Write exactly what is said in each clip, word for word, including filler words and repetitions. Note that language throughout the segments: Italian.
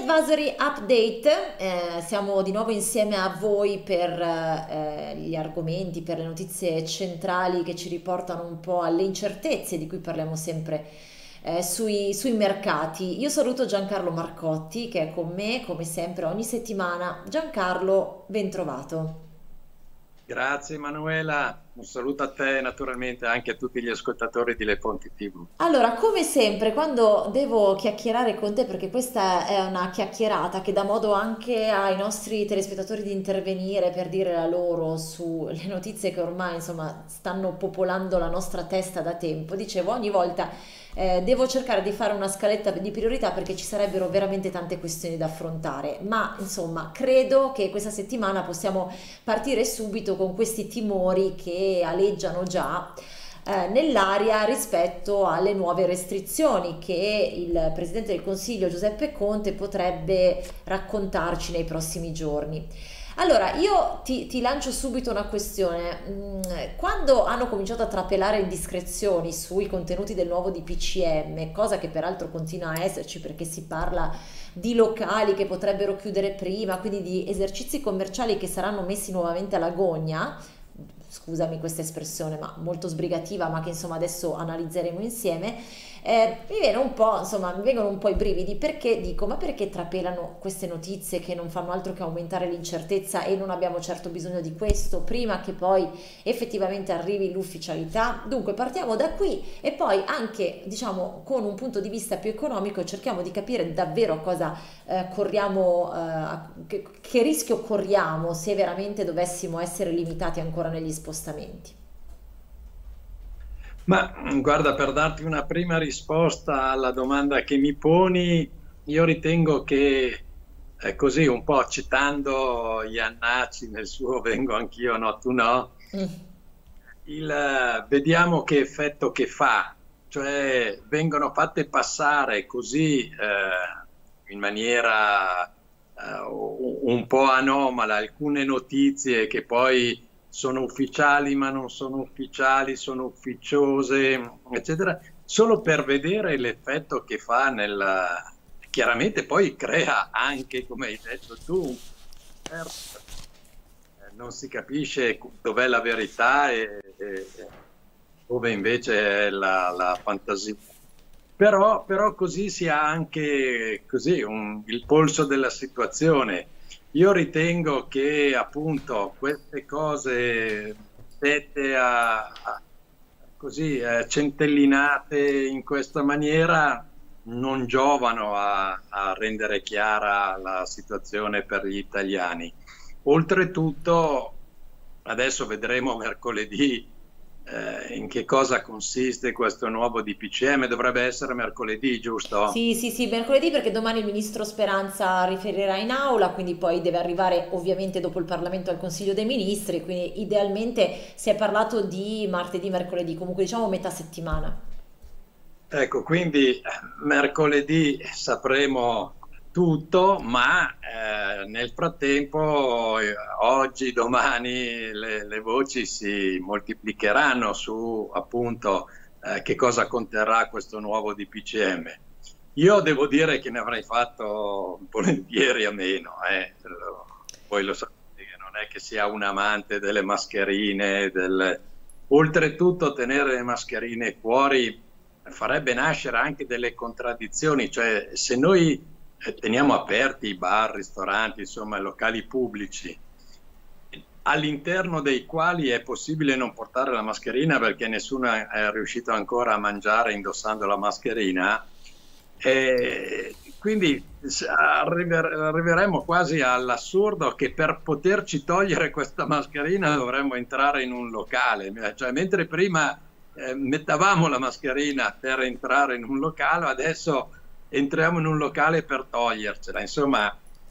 Advisory Update, eh, siamo di nuovo insieme a voi per eh, gli argomenti, per le notizie centrali che ci riportano un po' alle incertezze di cui parliamo sempre eh, sui, sui mercati. Io saluto Giancarlo Marcotti che è con me come sempre ogni settimana. Giancarlo, ben trovato. Grazie Emanuela, un saluto a te e naturalmente anche a tutti gli ascoltatori di Le Fonti T V. Allora, come sempre, quando devo chiacchierare con te, perché questa è una chiacchierata che dà modo anche ai nostri telespettatori di intervenire per dire la loro sulle notizie che ormai, insomma, stanno popolando la nostra testa da tempo, dicevo, ogni volta eh, devo cercare di fare una scaletta di priorità perché ci sarebbero veramente tante questioni da affrontare, ma insomma, credo che questa settimana possiamo partire subito con questi timori che aleggiano già eh, nell'aria rispetto alle nuove restrizioni che il Presidente del Consiglio Giuseppe Conte potrebbe raccontarci nei prossimi giorni. Allora, io ti, ti lancio subito una questione. Mm, Quando hanno cominciato a trapelare indiscrezioni sui contenuti del nuovo D P C M, cosa che peraltro continua a esserci perché si parla di locali che potrebbero chiudere prima, quindi di esercizi commerciali che saranno messi nuovamente alla gogna, scusami questa espressione, ma molto sbrigativa, ma che insomma adesso analizzeremo insieme, eh, mi viene un po', insomma, mi vengono un po' i brividi perché dico, ma perché trapelano queste notizie che non fanno altro che aumentare l'incertezza e non abbiamo certo bisogno di questo prima che poi effettivamente arrivi l'ufficialità? Dunque partiamo da qui e poi anche, diciamo, con un punto di vista più economico cerchiamo di capire davvero cosa eh, corriamo, eh, che, che rischio corriamo se veramente dovessimo essere limitati ancora negli spostamenti. Ma guarda, per darti una prima risposta alla domanda che mi poni, io ritengo che eh, così un po' citando Iannacci nel suo Vengo anch'io, no, tu no, Mm. il, eh, vediamo che effetto che fa, cioè vengono fatte passare così eh, in maniera eh, un po' anomala alcune notizie che poi sono ufficiali ma non sono ufficiali, sono ufficiose, eccetera, solo per vedere l'effetto che fa nel... Chiaramente poi crea anche, come hai detto tu, non si capisce dov'è la verità e, e dove invece è la, la fantasia. Però, però così si ha anche così, un- il polso della situazione. Io ritengo che appunto queste cose dette a, a- così eh, centellinate in questa maniera non giovano a, a rendere chiara la situazione per gli italiani. Oltretutto, adesso vedremo mercoledì eh, in che cosa consiste questo nuovo D P C M. Dovrebbe essere mercoledì, giusto? Sì, sì, sì, mercoledì perché domani il ministro Speranza riferirà in aula, quindi poi deve arrivare ovviamente dopo il Parlamento al Consiglio dei Ministri, quindi idealmente si è parlato di martedì, mercoledì, comunque diciamo metà settimana. Ecco, quindi eh, mercoledì sapremo tutto, ma eh, nel frattempo, eh, oggi, domani, le, le voci si moltiplicheranno su appunto eh, che cosa conterrà questo nuovo D P C M. Io devo dire che ne avrei fatto volentieri a meno, eh. Voi lo sapete che non è che sia un amante delle mascherine, del... oltretutto tenere le mascherine fuori farebbe nascere anche delle contraddizioni, cioè se noi eh, teniamo aperti i bar, ristoranti, insomma, locali pubblici, all'interno dei quali è possibile non portare la mascherina perché nessuno è riuscito ancora a mangiare indossando la mascherina, e quindi arriver- arriveremo quasi all'assurdo che per poterci togliere questa mascherina dovremmo entrare in un locale, cioè mentre prima eh, mettavamo la mascherina per entrare in un locale, adesso entriamo in un locale per togliercela. Insomma,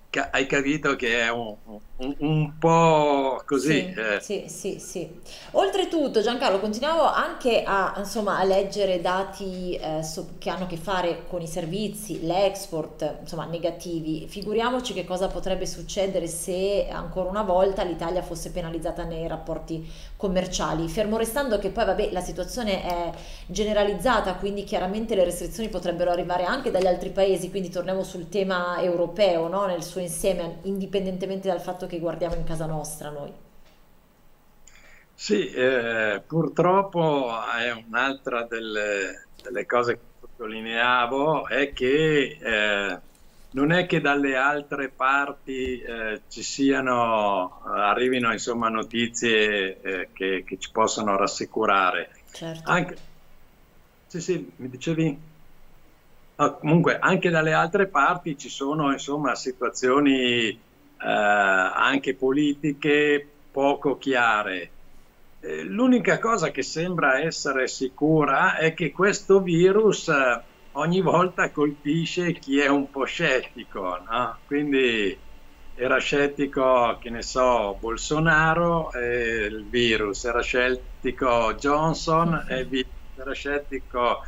ca- hai capito che è un, un- un po' così. Sì, eh. sì, sì, sì. Oltretutto, Giancarlo, continuavo anche a, insomma, a leggere dati eh, so- che hanno a che fare con i servizi, l'export, insomma, negativi. Figuriamoci che cosa potrebbe succedere se ancora una volta l'Italia fosse penalizzata nei rapporti commerciali. Fermo restando che poi, vabbè, la situazione è generalizzata, quindi chiaramente le restrizioni potrebbero arrivare anche dagli altri paesi, quindi torniamo sul tema europeo, no? Nel suo insieme, indipendentemente dal fatto che guardiamo in casa nostra noi. Sì, eh, purtroppo è un'altra delle, delle cose che sottolineavo, è che eh, non è che dalle altre parti eh, ci siano, arrivino insomma notizie eh, che, che ci possano rassicurare. Certo. Anche, sì, sì, mi dicevi? Ah, comunque, anche dalle altre parti ci sono insomma situazioni eh, anche politiche poco chiare. Eh, L'unica cosa che sembra essere sicura è che questo virus eh, ogni volta colpisce chi è un po' scettico, no? Quindi era scettico, che ne so, Bolsonaro e il virus, era scettico Johnson e il virus, era scettico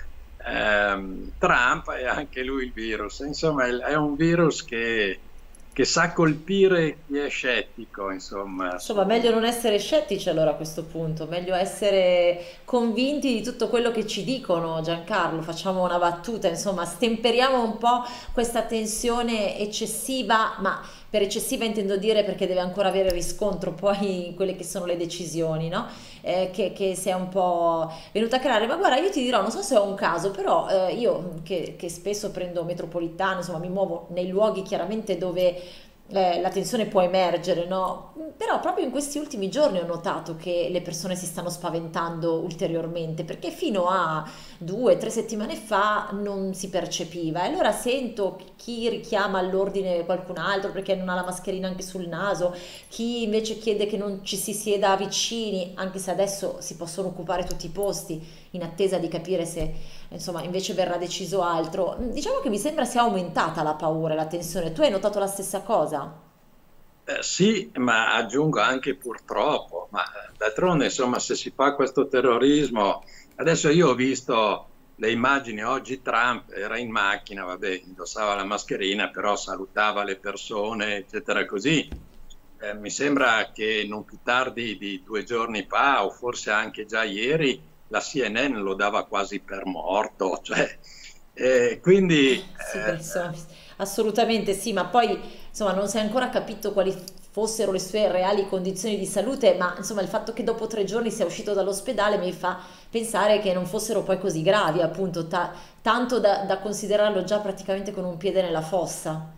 ehm, Trump e anche lui il virus. Insomma, è è un virus che, che sa colpire chi è scettico, insomma, Insomma, su. meglio non essere scettici allora a questo punto, meglio essere convinti di tutto quello che ci dicono, Giancarlo. Facciamo una battuta, insomma, stemperiamo un po' questa tensione eccessiva, ma per eccessiva intendo dire perché deve ancora avere riscontro poi in quelle che sono le decisioni, no? Eh, che, che si è un po' venuta a creare. Ma guarda, io ti dirò, non so se ho un caso, però eh, io che, che spesso prendo metropolitana, insomma, mi muovo nei luoghi chiaramente dove eh, la tensione può emergere, no? Però proprio in questi ultimi giorni ho notato che le persone si stanno spaventando ulteriormente, perché fino a due, tre settimane fa non si percepiva. E allora sento chi richiama all'ordine qualcun altro perché non ha la mascherina anche sul naso, chi invece chiede che non ci si sieda vicini, anche se adesso si possono occupare tutti i posti in attesa di capire se insomma invece verrà deciso altro. Diciamo che mi sembra sia aumentata la paura e la tensione. Tu hai notato la stessa cosa? Eh, sì, ma aggiungo anche purtroppo, ma eh, d'altronde, insomma, se si fa questo terrorismo, adesso io ho visto le immagini, oggi Trump era in macchina, vabbè, indossava la mascherina, però salutava le persone, eccetera, così. Eh, mi sembra che non più tardi di due giorni fa, o forse anche già ieri, la C N N lo dava quasi per morto, cioè, eh, quindi Sì, eh, insomma, assolutamente sì, ma poi insomma non si è ancora capito quali fossero le sue reali condizioni di salute, ma insomma il fatto che dopo tre giorni sia uscito dall'ospedale mi fa pensare che non fossero poi così gravi, appunto, ta- tanto da, da considerarlo già praticamente con un piede nella fossa.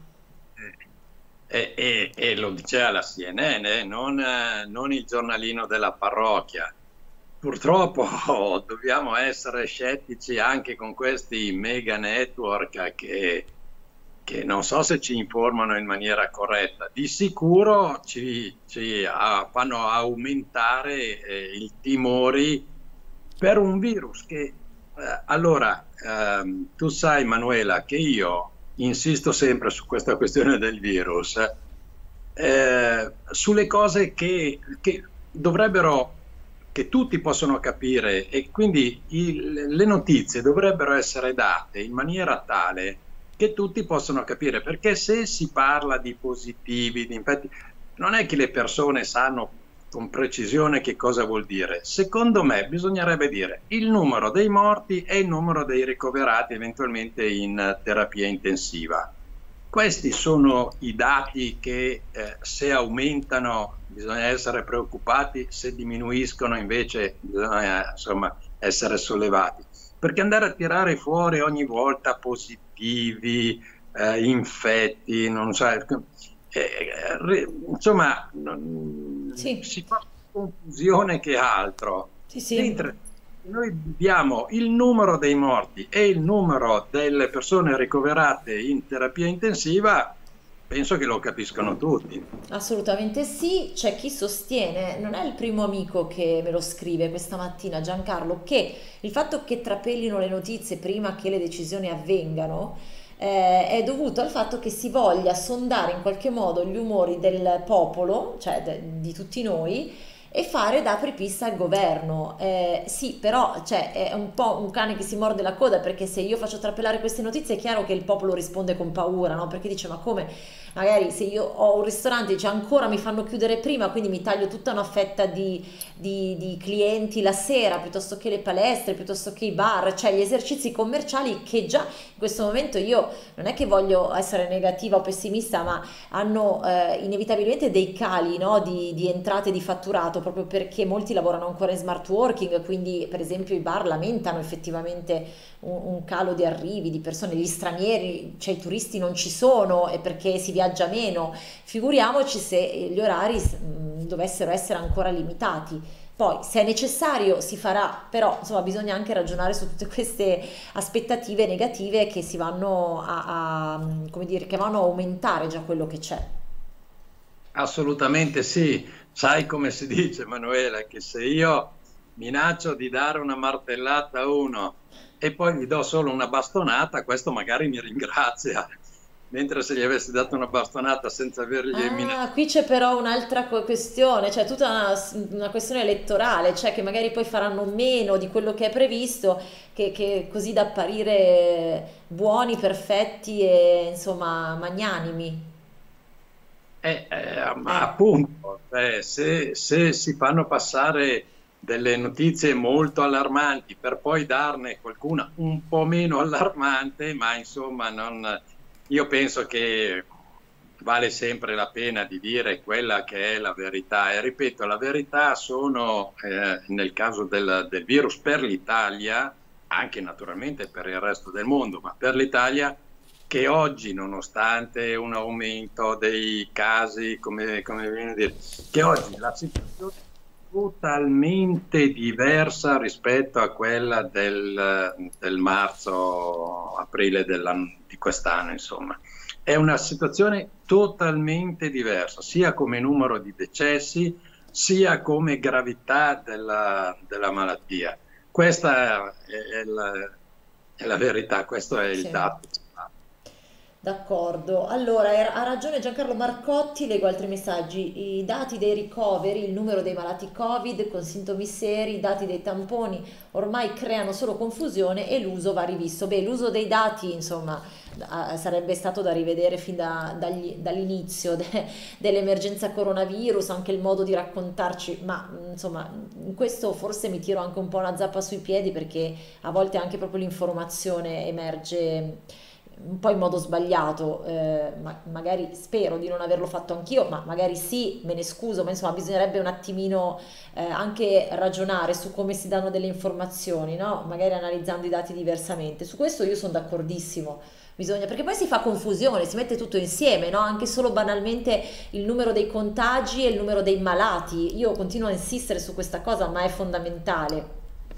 E, e- e lo diceva la C N N, eh, non, eh, non il giornalino della parrocchia. Purtroppo dobbiamo essere scettici anche con questi mega network che, che non so se ci informano in maniera corretta. Di sicuro ci, ci, ah, fanno aumentare eh, i timori per un virus che, eh, allora, ehm, tu sai, Manuela, che io insisto sempre su questa questione del virus, eh, sulle cose che, che dovrebbero, che tutti possono capire e quindi il- le notizie dovrebbero essere date in maniera tale che tutti possano capire, perché se si parla di positivi, di infetti, non è che le persone sanno con precisione che cosa vuol dire. Secondo me bisognerebbe dire il numero dei morti e il numero dei ricoverati eventualmente in terapia intensiva. Questi sono i dati che eh, se aumentano bisogna essere preoccupati, se diminuiscono invece bisogna insomma essere sollevati. Perché andare a tirare fuori ogni volta positivi, eh, infetti, non so, eh, eh, re- insomma, non- Sì, si fa più confusione che altro. sì, sì. Mentre noi diamo il numero dei morti e il numero delle persone ricoverate in terapia intensiva, penso che lo capiscono tutti. Assolutamente sì, c'è chi sostiene, non è il primo amico che me lo scrive questa mattina, Giancarlo, che il fatto che trapelino le notizie prima che le decisioni avvengano eh, è dovuto al fatto che si voglia sondare in qualche modo gli umori del popolo, cioè de- di tutti noi, e fare da apripista al governo. Eh, sì, però cioè, è un po' un cane che si morde la coda, perché se io faccio trapelare queste notizie è chiaro che il popolo risponde con paura, no? Perché dice: ma come? Magari se io ho un ristorante, dice ancora mi fanno chiudere prima, quindi mi taglio tutta una fetta di, di- di clienti la sera, piuttosto che le palestre, piuttosto che i bar, cioè gli esercizi commerciali che già in questo momento, io non è che voglio essere negativa o pessimista, ma hanno eh, inevitabilmente dei cali, no, di, di entrate di fatturato, proprio perché molti lavorano ancora in smart working, quindi per esempio i bar lamentano effettivamente un, un calo di arrivi di persone, gli stranieri, cioè i turisti non ci sono, e perché si viaggia meno. Figuriamoci se gli orari mh, dovessero essere ancora limitati. Poi, se è necessario, si farà, però insomma bisogna anche ragionare su tutte queste aspettative negative che si vanno a, a, come dire, che vanno a aumentare già quello che c'è. Assolutamente sì. Sai come si dice, Emanuele, che se io minaccio di dare una martellata a uno e poi gli do solo una bastonata, questo magari mi ringrazia, mentre se gli avessi dato una bastonata senza avergli minacciato. Ah, qui c'è però un'altra que- questione, cioè tutta una, una questione elettorale, cioè che magari poi faranno meno di quello che è previsto, che, che così da apparire buoni, perfetti e insomma magnanimi. Eh, eh, ma Eh. appunto, eh, se, se si fanno passare delle notizie molto allarmanti per poi darne qualcuna un po' meno allarmante, ma insomma, non, io penso che vale sempre la pena di dire quella che è la verità. E ripeto, la verità sono, eh, nel caso del, del virus per l'Italia, anche naturalmente per il resto del mondo, ma per l'Italia, che oggi, nonostante un aumento dei casi, come, come viene a dire, che oggi la situazione è totalmente diversa rispetto a quella del, del marzo-aprile di quest'anno, insomma. È una situazione totalmente diversa, sia come numero di decessi, sia come gravità della, della malattia. Questa è, è la, è la verità, questo è il Sì. dato. D'accordo, allora ha ha ragione Giancarlo Marcotti, leggo altri messaggi: i dati dei ricoveri, il numero dei malati Covid con sintomi seri, i dati dei tamponi ormai creano solo confusione e l'uso va rivisto. Beh, l'uso dei dati, insomma, ah, sarebbe stato da rivedere fin da- dagli- dall'inizio de- dell'emergenza coronavirus, anche il modo di raccontarci, ma insomma, in questo forse mi tiro anche un po' una zappa sui piedi, perché a volte anche proprio l'informazione emerge un po' in modo sbagliato, eh, ma magari spero di non averlo fatto anch'io, ma magari sì, me ne scuso, ma insomma bisognerebbe un attimino eh, anche ragionare su come si danno delle informazioni, no? Magari analizzando i dati diversamente. Su questo io sono d'accordissimo. Bisogna, perché poi si fa confusione, si mette tutto insieme, no? Anche solo banalmente il numero dei contagi e il numero dei malati. Io continuo a insistere su questa cosa, ma è fondamentale.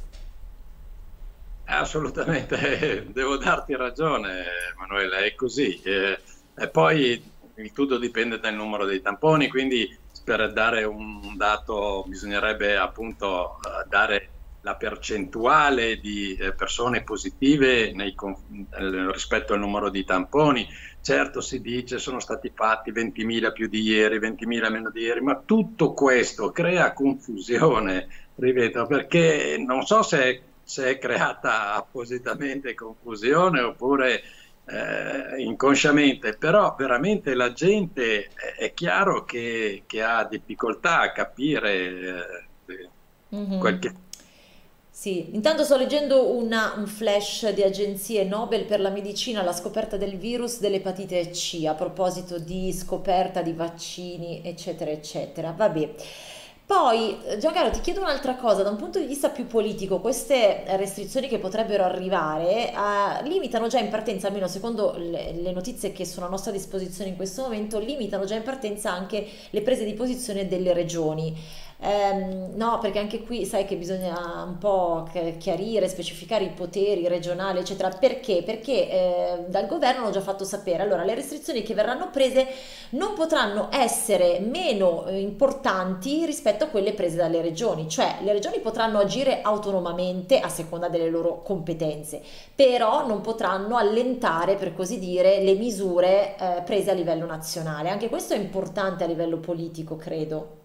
Assolutamente, devo darti ragione, Emanuele, è così. Eh, e poi il tutto dipende dal numero dei tamponi, quindi per dare un dato bisognerebbe appunto eh, dare la percentuale di eh, persone positive nei conf- eh, rispetto al numero di tamponi. Certo, si dice sono stati fatti ventimila più di ieri, ventimila meno di ieri, ma tutto questo crea confusione, ripeto, perché non so se se è creata appositamente confusione oppure eh, inconsciamente, però veramente la gente è, è chiaro che, che ha difficoltà a capire eh, quel Mhm. che... Sì, intanto sto leggendo una- un flash di agenzie Nobel per la medicina alla scoperta del virus dell'epatite C, a proposito di scoperta di vaccini, eccetera, eccetera. Vabbè. Poi, eh, Giancarlo, ti chiedo un'altra cosa, da un punto di vista più politico, queste restrizioni che potrebbero arrivare, eh, limitano già in partenza, almeno secondo le, le notizie che sono a nostra disposizione in questo momento, limitano già in partenza anche le prese di posizione delle regioni. Ehm, no, perché anche qui sai che bisogna un po' chi- chiarire, specificare i poteri regionali, eccetera. Perché? Perché eh, dal governo hanno già fatto sapere. Allora, le restrizioni che verranno prese non potranno essere meno eh, importanti rispetto a quelle prese dalle regioni, cioè le regioni potranno agire autonomamente a seconda delle loro competenze, però non potranno allentare, per così dire, le misure eh, prese a livello nazionale. Anche questo è importante a livello politico, credo.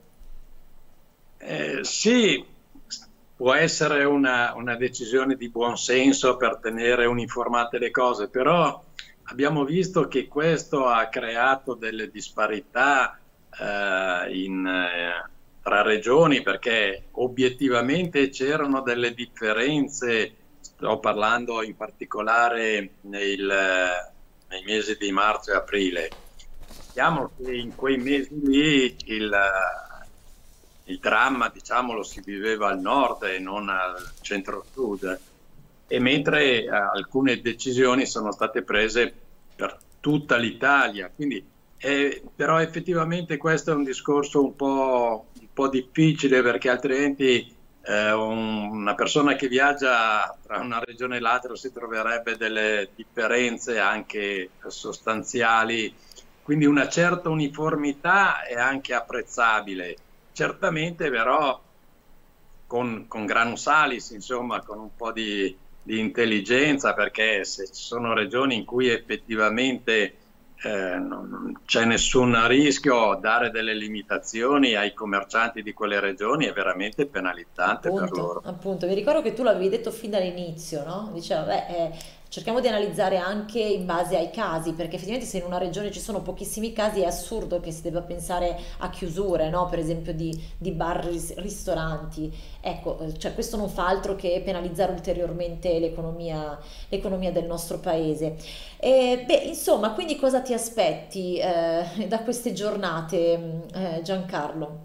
Eh, sì, può essere una, una decisione di buon senso per tenere uniformate le cose, però abbiamo visto che questo ha creato delle disparità eh, in, eh, tra regioni perché obiettivamente c'erano delle differenze, sto parlando in particolare nel, eh, nei mesi di marzo e aprile. Diciamo che in quei mesi lì il, il dramma, diciamo, lo si viveva al nord e non al centro-sud, e mentre eh, alcune decisioni sono state prese per tutta l'Italia. Quindi, eh, però effettivamente questo è un discorso un po', un po' difficile perché altrimenti eh, un- una persona che viaggia tra una regione e l'altra si troverebbe delle differenze anche sostanziali, quindi una certa uniformità è anche apprezzabile. Certamente però con, con granus salis, insomma, con un po' di, di intelligenza, perché se ci sono regioni in cui effettivamente eh, non non c'è nessun rischio, dare delle limitazioni ai commercianti di quelle regioni è veramente penalizzante per Appunto, loro. appunto, mi ricordo che tu l'avevi detto fin dall'inizio, no? Diceva, beh, eh, cerchiamo di analizzare anche in base ai casi, perché effettivamente se in una regione ci sono pochissimi casi è assurdo che si debba pensare a chiusure, no? Per esempio di, di bar, ris- ristoranti. Ecco, eh, cioè questo non fa altro che penalizzare ulteriormente l'economia, l'economia del nostro paese. E, beh, insomma, quindi cosa ti aspetti, eh, da queste giornate, mh, eh, Giancarlo?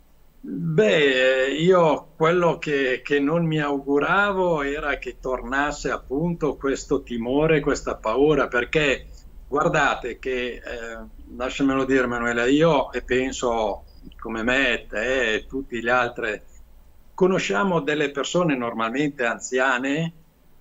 Beh, io quello che, che non mi auguravo era che tornasse appunto questo timore, questa paura, perché guardate che, eh, lasciamelo dire Manuela, io e penso come me, te e tutti gli altri, conosciamo delle persone normalmente anziane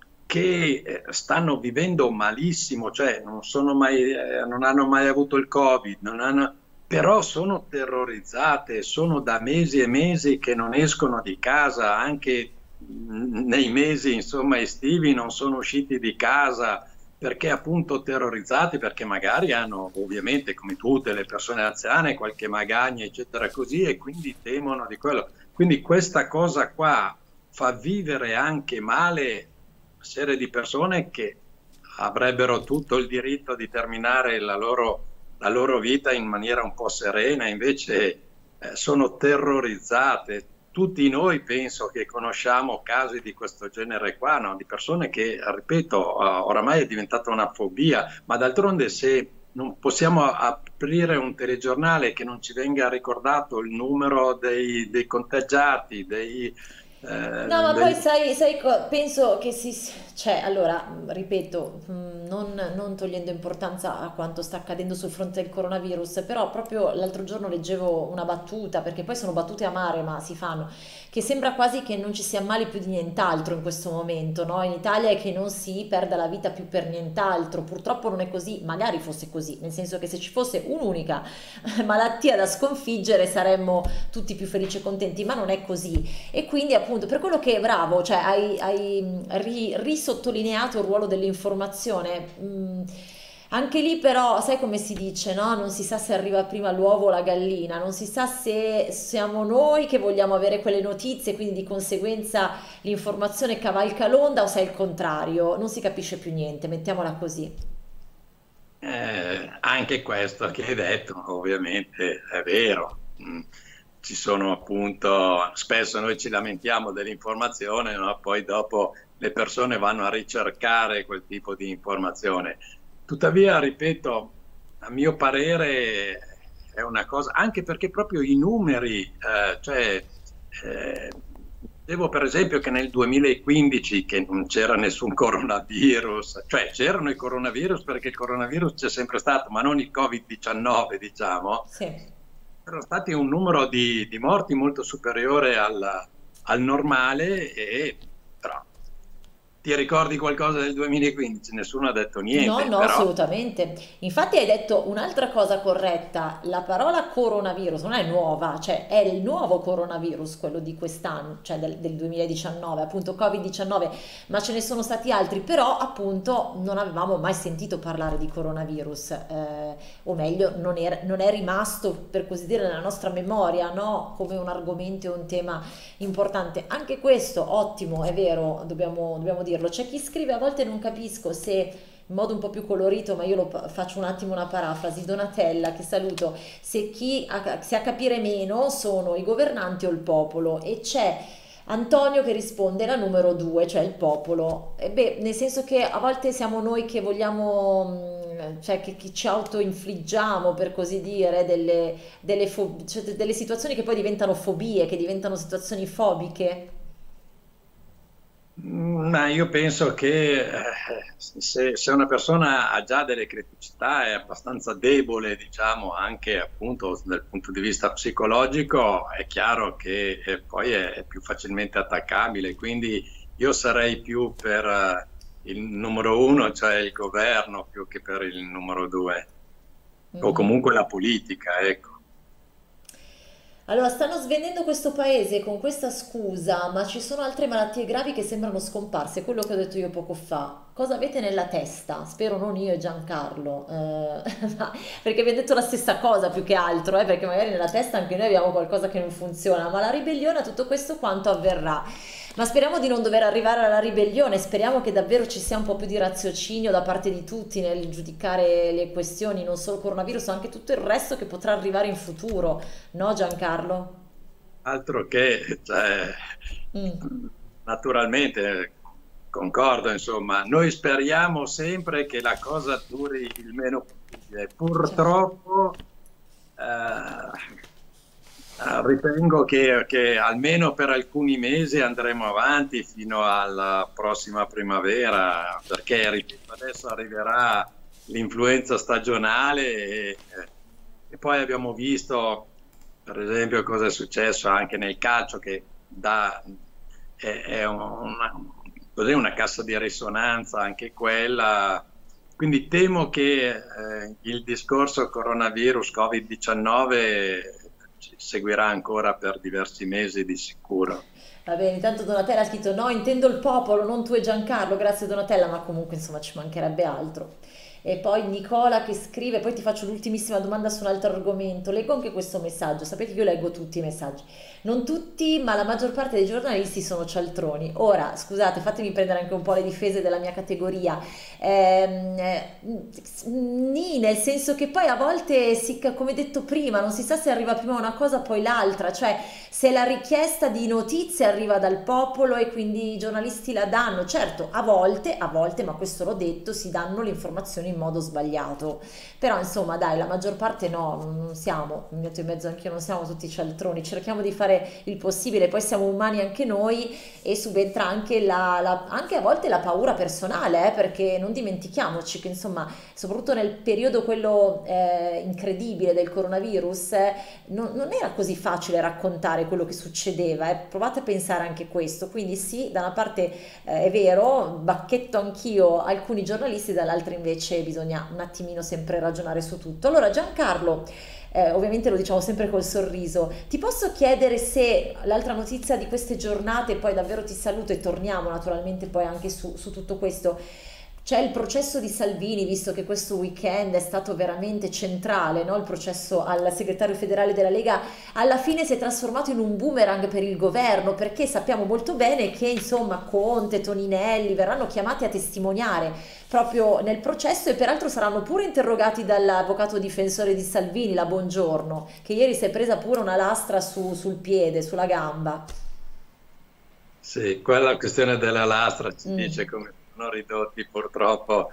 che eh, stanno vivendo malissimo, cioè non sono mai, eh, non hanno mai avuto il Covid, non hanno, però sono terrorizzate, sono da mesi e mesi che non escono di casa, anche mh, nei mesi, insomma, estivi non sono usciti di casa perché appunto terrorizzati, perché magari hanno ovviamente, come tutte le persone anziane, qualche magagna, eccetera, così, e quindi temono di quello. Quindi questa cosa qua fa vivere anche male una serie di persone che avrebbero tutto il diritto di terminare la loro, la loro vita in maniera un po' serena, invece eh, sono terrorizzate. Tutti noi penso che conosciamo casi di questo genere qua, no? Di persone che, ripeto, uh, oramai è diventata una fobia, ma d'altronde se non possiamo aprire un telegiornale che non ci venga ricordato il numero dei, dei contagiati, dei, No, eh, ma poi degli sai, sai co- penso che si, cioè, allora, mh, ripeto, mh, non, non togliendo importanza a quanto sta accadendo sul fronte del coronavirus, però proprio l'altro giorno leggevo una battuta, perché poi sono battute amare, ma si fanno, che sembra quasi che non ci si ammali più di nient'altro in questo momento, no? In Italia è che non si perda la vita più per nient'altro, purtroppo non è così, magari fosse così, nel senso che se ci fosse un'unica malattia da sconfiggere saremmo tutti più felici e contenti, ma non è così. E quindi appunto per quello che bravo, cioè hai, hai ri- risottolineato il ruolo dell'informazione. Mm, anche lì però, sai come si dice, no? Non si sa se arriva prima l'uovo o la gallina, non si sa se siamo noi che vogliamo avere quelle notizie, quindi di conseguenza l'informazione cavalca l'onda o se è il contrario, non si capisce più niente, mettiamola così. Eh, anche questo che hai detto, ovviamente, è vero. Mm. Ci sono appunto, spesso noi ci lamentiamo dell'informazione, no? Poi dopo le persone vanno a ricercare quel tipo di informazione. Tuttavia, ripeto, a mio parere è una cosa, anche perché proprio i numeri, eh, cioè, eh, vedevo per esempio che nel duemilaquindici che non c'era nessun coronavirus, cioè c'erano i coronavirus perché il coronavirus c'è sempre stato, ma non il Covid diciannove, diciamo. Sì. c'era stati un numero di, di morti molto superiore al, al normale, e però ti ricordi qualcosa del duemilaquindici? Nessuno ha detto No, niente, no, però assolutamente. Infatti hai detto un'altra cosa corretta, la parola coronavirus non è nuova, cioè è il nuovo coronavirus, quello di quest'anno, cioè del, del duemiladiciannove, appunto covid diciannove, ma ce ne sono stati altri, però appunto non avevamo mai sentito parlare di coronavirus, eh, o meglio, non è, non è rimasto, per così dire, nella nostra memoria, no? Come un argomento e un tema importante. Anche questo, ottimo, è vero, dobbiamo, dobbiamo dirlo. C'è chi scrive, a volte non capisco se in modo un po' più colorito, ma io lo pa- faccio un attimo una parafrasi. Donatella, che saluto, se chi ha, se a capire meno sono i governanti o il popolo, e c'è Antonio che risponde la numero due, cioè il popolo. E beh, nel senso che a volte siamo noi che vogliamo, mh, cioè che, che ci autoinfliggiamo, per così dire, delle, delle fo- cioè, delle situazioni che poi diventano fobie, che diventano situazioni fobiche. Mm, Ma io penso che eh, se, se una persona ha già delle criticità, è abbastanza debole, diciamo, anche appunto dal punto di vista psicologico, è chiaro che eh, poi è, è più facilmente attaccabile. Quindi io sarei più per eh, il numero uno, cioè il governo, più che per il numero due, o Mhm. comunque la politica, ecco. Allora, stanno svendendo questo paese con questa scusa, ma ci sono altre malattie gravi che sembrano scomparse, quello che ho detto io poco fa. Cosa avete nella testa? Spero non io e Giancarlo, eh, ma- perché vi ho detto la stessa cosa più che altro, eh, perché magari nella testa anche noi abbiamo qualcosa che non funziona, ma la ribellione a tutto questo quanto avverrà? Ma speriamo di non dover arrivare alla ribellione, speriamo che davvero ci sia un po' più di raziocinio da parte di tutti nel giudicare le questioni, non solo coronavirus, ma anche tutto il resto che potrà arrivare in futuro. No, Giancarlo? Altro che, cioè, Mm. naturalmente, concordo, insomma, noi speriamo sempre che la cosa duri il meno possibile. Cioè, Purtroppo, eh, eh, ritengo che, che almeno per alcuni mesi andremo avanti fino alla prossima primavera, perché, ripeto, adesso arriverà l'influenza stagionale, e, e poi abbiamo visto, per esempio, cosa è successo anche nel calcio, che da, è, è una, cos'è, una cassa di risonanza anche quella. Quindi temo che eh, il discorso coronavirus covid diciannove ci seguirà ancora per diversi mesi di sicuro. va bene, intanto Donatella ha scritto no, intendo il popolo, non tu e Giancarlo, grazie Donatella, ma comunque insomma ci mancherebbe altro. E poi Nicola che scrive, poi ti faccio l'ultimissima domanda su un altro argomento. Leggo anche questo messaggio, sapete che io leggo tutti i messaggi. Non tutti, ma la maggior parte dei giornalisti sono cialtroni. Ora, scusate, fatemi prendere anche un po' le difese della mia categoria. Ehm, eh, nì, nel senso che poi a volte, si, come detto prima, non si sa se arriva prima una cosa poi l'altra, cioè se la richiesta di notizie arriva dal popolo e quindi i giornalisti la danno, certo, a volte, a volte, ma questo l'ho detto, si danno le informazioni in modo sbagliato, però insomma dai, la maggior parte no, non non siamo, mi metto in mezzo anch'io, non siamo tutti cialtroni, cerchiamo di fare il possibile, poi siamo umani anche noi e subentra anche, la, la- anche a volte la paura personale, eh, perché non dimentichiamoci che insomma, soprattutto nel periodo quello eh, incredibile del coronavirus, eh, non, non era così facile raccontare quello che succedeva, eh. Provate a pensare anche questo, quindi sì, da una parte eh, è vero, bacchetto anch'io alcuni giornalisti, dall'altra invece bisogna un attimino sempre ragionare su tutto. Allora Giancarlo, eh, ovviamente lo diciamo sempre col sorriso, ti posso chiedere se l'altra notizia di queste giornate, poi davvero ti saluto e torniamo naturalmente poi anche su, su tutto questo, c'è il processo di Salvini, visto che questo weekend è stato veramente centrale, no? Il processo al segretario federale della Lega alla fine si è trasformato in un boomerang per il governo, perché sappiamo molto bene che insomma Conte, Toninelli verranno chiamati a testimoniare proprio nel processo e peraltro saranno pure interrogati dall'avvocato difensore di Salvini, la Bongiorno, che ieri si è presa pure una lastra su- sul piede, sulla gamba. Sì, quella questione della lastra ci dice Mm. come sono ridotti purtroppo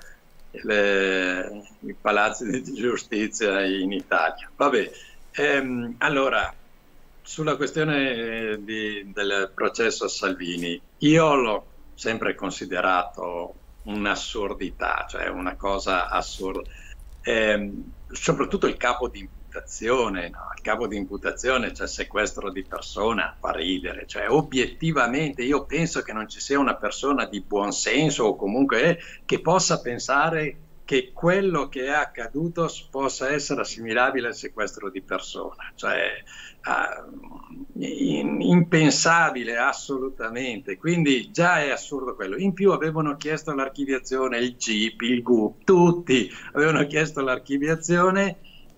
le- i palazzi di giustizia in Italia. Vabbè, ehm, allora, sulla questione eh, di- del processo a Salvini, io l'ho sempre considerato un'assurdità, cioè una cosa assurda. Ehm, soprattutto il capo di imputazione, no? Il capo di imputazione, cioè sequestro di persona, fa ridere, cioè obiettivamente io penso che non ci sia una persona di buon senso o comunque eh, che possa pensare che quello che è accaduto possa essere assimilabile al sequestro di persona, cioè uh, in, impensabile assolutamente, quindi già è assurdo quello. In più avevano chiesto l'archiviazione, il G I P, il G U P, tutti avevano chiesto l'archiviazione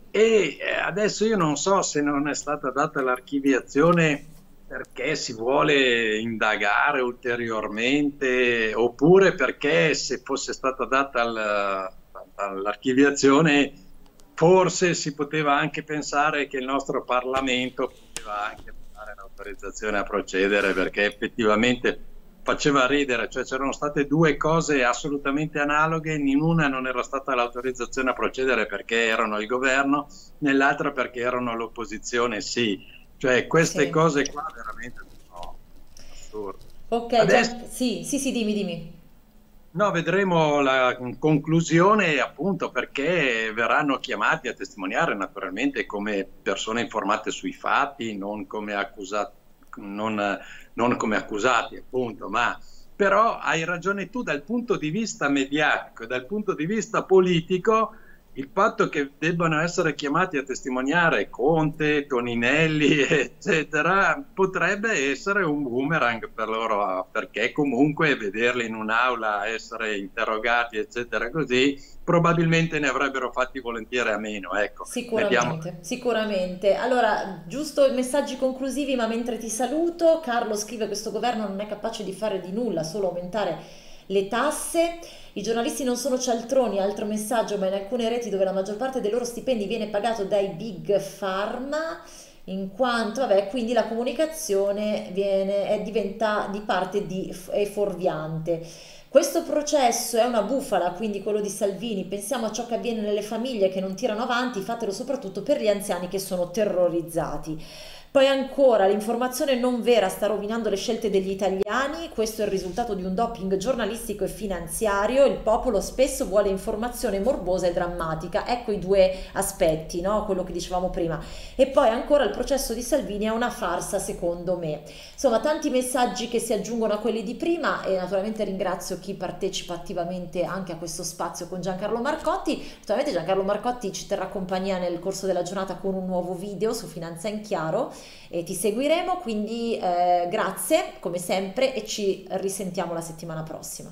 e adesso io non so se non è stata data l'archiviazione perché si vuole indagare ulteriormente oppure perché se fosse stata data al, all'archiviazione forse si poteva anche pensare che il nostro Parlamento poteva anche dare l'autorizzazione a procedere perché effettivamente faceva ridere, cioè c'erano state due cose assolutamente analoghe, in una non era stata l'autorizzazione a procedere perché erano il governo, nell'altra perché erano l'opposizione, sì. Cioè queste Sì. cose qua veramente sono assurde. Ok, Adesso Gian... sì, sì, sì, dimmi, dimmi. no, vedremo la conclusione appunto perché verranno chiamati a testimoniare naturalmente come persone informate sui fatti, non come accusati, non, non come accusati appunto, ma però hai ragione tu dal punto di vista mediatico e dal punto di vista politico. Il fatto che debbano essere chiamati a testimoniare Conte, Toninelli, eccetera, potrebbe essere un boomerang per loro, perché comunque vederli in un'aula, essere interrogati, eccetera, così, probabilmente ne avrebbero fatti volentieri a meno. Ecco, ne abbiamo... Sicuramente, sicuramente. Allora, giusto messaggi conclusivi, ma mentre ti saluto, Carlo scrive: questo governo non è capace di fare di nulla, solo aumentare le tasse. I giornalisti non sono cialtroni, altro messaggio, ma in alcune reti dove la maggior parte dei loro stipendi viene pagato dai big pharma, in quanto, vabbè, quindi la comunicazione viene, è, diventa di parte di, è fuorviante. Questo processo è una bufala, quindi quello di Salvini. Pensiamo a ciò che avviene nelle famiglie che non tirano avanti, fatelo soprattutto per gli anziani che sono terrorizzati. Poi ancora, l'informazione non vera sta rovinando le scelte degli italiani, questo è il risultato di un doping giornalistico e finanziario, il popolo spesso vuole informazione morbosa e drammatica, ecco i due aspetti, no? Quello che dicevamo prima. E poi ancora il processo di Salvini è una farsa secondo me. Insomma, tanti messaggi che si aggiungono a quelli di prima e naturalmente ringrazio chi partecipa attivamente anche a questo spazio con Giancarlo Marcotti. Naturalmente Giancarlo Marcotti ci terrà compagnia nel corso della giornata con un nuovo video su Finanza in Chiaro e ti seguiremo, quindi eh, grazie come sempre e ci risentiamo la settimana prossima.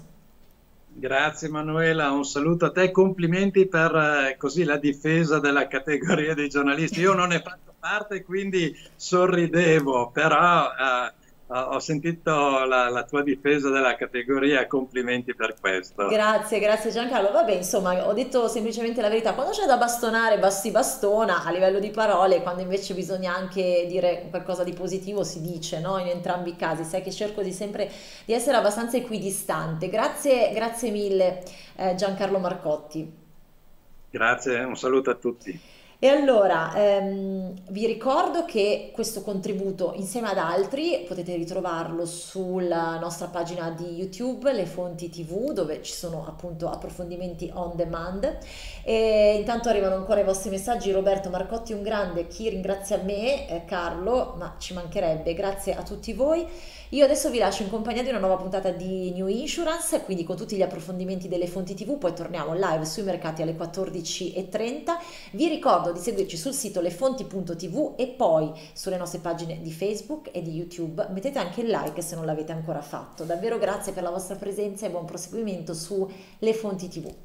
Grazie Manuela, un saluto a te, complimenti per eh, così la difesa della categoria dei giornalisti. Io non ne faccio parte, quindi sorridevo, però eh, ho sentito la, la tua difesa della categoria, complimenti per questo. Grazie, grazie Giancarlo. Vabbè, insomma, ho detto semplicemente la verità. Quando c'è da bastonare, si bastona a livello di parole, quando invece bisogna anche dire qualcosa di positivo, si dice, no? In entrambi i casi. Sai che cerco di sempre di essere abbastanza equidistante. Grazie, grazie mille, eh, Giancarlo Marcotti. Grazie, un saluto a tutti. E allora, ehm, vi ricordo che questo contributo insieme ad altri potete ritrovarlo sulla nostra pagina di YouTube, Le Fonti T V, dove ci sono appunto approfondimenti on demand. E intanto arrivano ancora i vostri messaggi. Roberto Marcotti un grande, chi ringrazia me, eh, Carlo, ma ci mancherebbe, grazie a tutti voi. Io adesso vi lascio in compagnia di una nuova puntata di New Insurance, quindi con tutti gli approfondimenti delle fonti T V, poi torniamo live sui mercati alle quattordici e trenta. Vi ricordo di seguirci sul sito lefonti punto tv e poi sulle nostre pagine di Facebook e di YouTube. Mettete anche il like se non l'avete ancora fatto. Davvero grazie per la vostra presenza e buon proseguimento su Le Fonti T V.